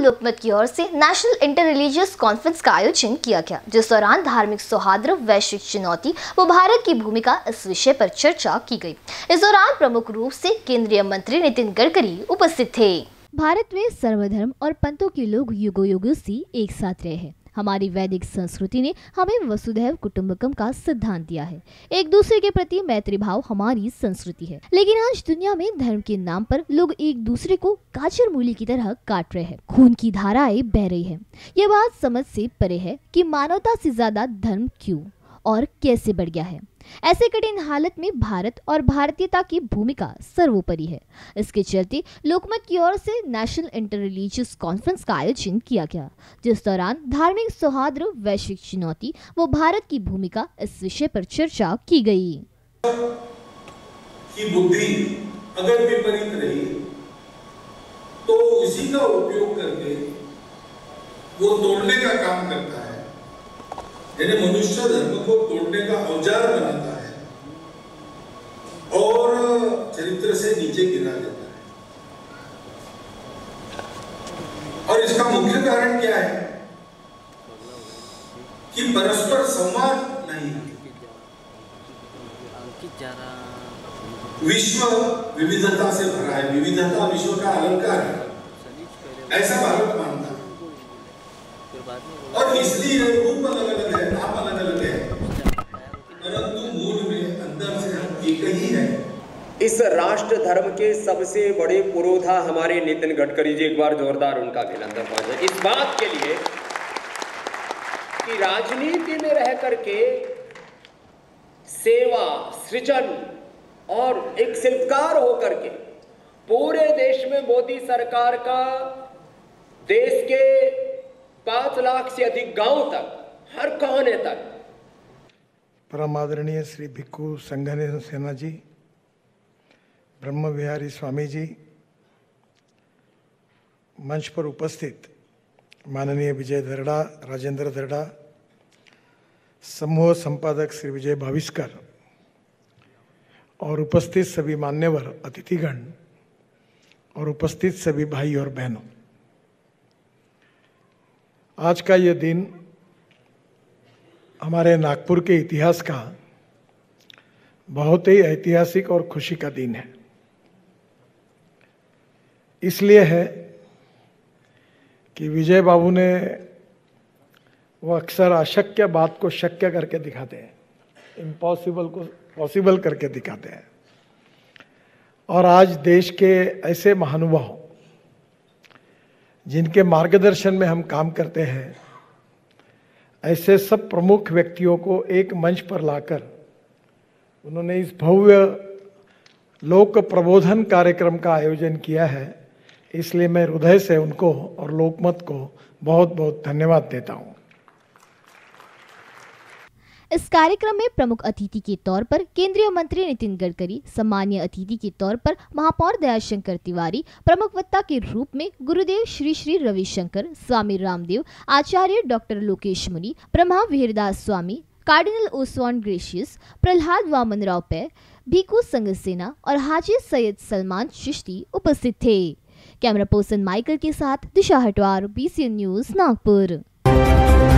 लोकमत की ओर से national inter religious conference का आयोजन किया गया, जिस दौरान धार्मिक सौहार्द, वैश्विक चुनौती व भारत की भूमिका इस विषय पर चर्चा की गई। इस दौरान प्रमुख रूप से केंद्रीय मंत्री नितिन गडकरी उपस्थित थे। भारत में सर्वधर्म और पंथों के लोग युगों युगों से एक साथ रहे हैं। हमारी वैदिक संस्कृति ने हमें वसुधैव कुटुंबकम का सिद्धांत दिया है। एक दूसरे के प्रति मैत्री भाव हमारी संस्कृति है, लेकिन आज दुनिया में धर्म के नाम पर लोग एक दूसरे को गाजर मूली की तरह काट रहे हैं। खून की धाराएं बह रही है। यह बात समझ से परे है कि मानवता से ज्यादा धर्म क्यों और कैसे बढ़ गया है। ऐसे कठिन हालत में भारत और भारतीयता की भूमिका सर्वोपरि है। इसके चलते लोकमत की ओर से नेशनल इंटर रिलीजियस कॉन्फ्रेंस का आयोजन किया गया, जिस दौरान धार्मिक सौहार्द, वैश्विक चुनौती व भारत की भूमिका इस विषय पर चर्चा की गई। की बुद्धि अगर विपरीत रही तो उसी का उपयोग करके वो तोड़ने का काम करता है, यानी मनुष्य धर्म को तोड़ने का औजार बनाता है और चरित्र से नीचे गिरा देता है। और इसका मुख्य कारण क्या है कि परस्पर संवाद नहीं है। विश्व विविधता से भरा है, विविधता विश्व का अलंकार है, ऐसा भारत मानता है। और इसलिए रूप अलग अलग है, नाम अलग अलग है, परंतु मूल में अंदर से हम एक ही है। इस राष्ट्र धर्म के सबसे बड़े पुरोधा हमारे नितिन गडकरी जी, एक बार जोरदार उनका अभिनंदन करें इस बात के लिए कि राजनीति में रह करके सेवा, सृजन और एक शिल्पकार होकर के पूरे देश में मोदी सरकार का देश के 5 लाख से अधिक गांव तक, हर कोने तक। परम आदरणीय श्री भिक्खु संघानंद सेना जी, ब्रह्म विहारी स्वामी जी, मंच पर उपस्थित माननीय विजय दर्डा, राजेंद्र दर्डा, समूह संपादक श्री विजय भाविस्कर और उपस्थित सभी मान्यवर अतिथिगण और उपस्थित सभी भाई और बहनों, आज का ये दिन हमारे नागपुर के इतिहास का बहुत ही ऐतिहासिक और खुशी का दिन है। इसलिए है कि विजय बाबू ने वो अक्सर अशक्य बात को शक्य करके दिखाते हैं, इम्पॉसिबल को पॉसिबल करके दिखाते हैं। और आज देश के ऐसे महानुभाव जिनके मार्गदर्शन में हम काम करते हैं, ऐसे सब प्रमुख व्यक्तियों को एक मंच पर लाकर उन्होंने इस भव्य लोक प्रबोधन कार्यक्रम का आयोजन किया है। इसलिए मैं हृदय से उनको और लोकमत को बहुत बहुत धन्यवाद देता हूं। इस कार्यक्रम में प्रमुख अतिथि के तौर पर केंद्रीय मंत्री नितिन गडकरी, सम्मानीय अतिथि के तौर पर महापौर दयाशंकर तिवारी, प्रमुख वक्ता के रूप में गुरुदेव श्री श्री रविशंकर, स्वामी रामदेव, आचार्य डॉक्टर लोकेश मुनि, ब्रह्मा विहरदास स्वामी, कार्डिनल ओसवान ग्रेशियस, प्रहलाद वामनराव पै, भिक्खु संघसेना और हाजी सैयद सलमान चिश्ती उपस्थित थे। कैमरा पर्सन माइकल के साथ दिशा हटवार, BCN न्यूज, नागपुर।